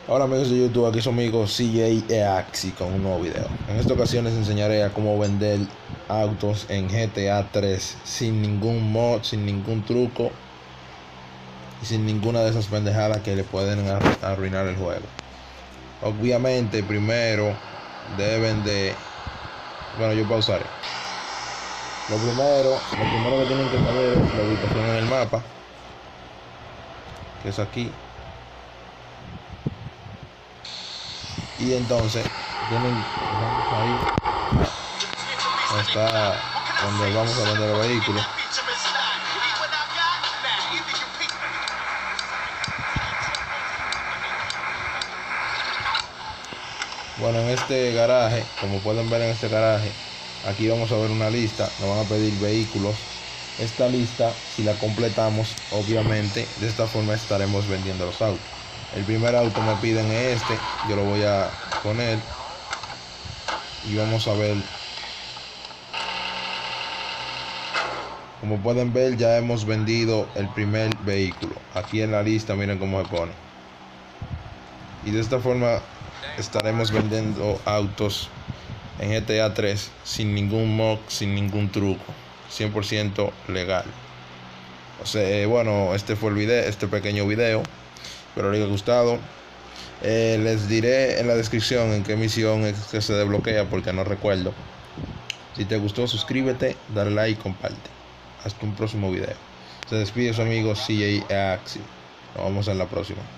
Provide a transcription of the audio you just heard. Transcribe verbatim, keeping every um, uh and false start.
Hola amigos de YouTube, aquí su amigo C J Eaxi con un nuevo video. En esta ocasión les enseñaré a cómo vender autos en G T A tres sin ningún mod, sin ningún truco y sin ninguna de esas pendejadas que le pueden arruinar el juego. Obviamente primero deben de... Bueno, yo pausaré. Lo primero, lo primero que tienen que saber es la ubicación en el mapa, que es aquí. Y entonces tienen ahí está donde vamos a vender el vehículo. Bueno, en este garaje, como pueden ver en este garaje, aquí vamos a ver una lista. Nos van a pedir vehículos. Esta lista, si la completamos, obviamente de esta forma estaremos vendiendo los autos. El primer auto me piden este, yo lo voy a poner y vamos a ver. Como pueden ver, ya hemos vendido el primer vehículo. Aquí en la lista miren cómo se pone. Y de esta forma estaremos vendiendo autos en G T A tres sin ningún mod, sin ningún truco, cien por ciento legal. O sea, bueno, este fue el video, este pequeño video. Espero les haya gustado. Eh, les diré en la descripción en qué misión es que se desbloquea, porque no recuerdo. Si te gustó, suscríbete, dale like y comparte. Hasta un próximo video. Se despide su amigo C J Eaxi. Nos vemos en la próxima.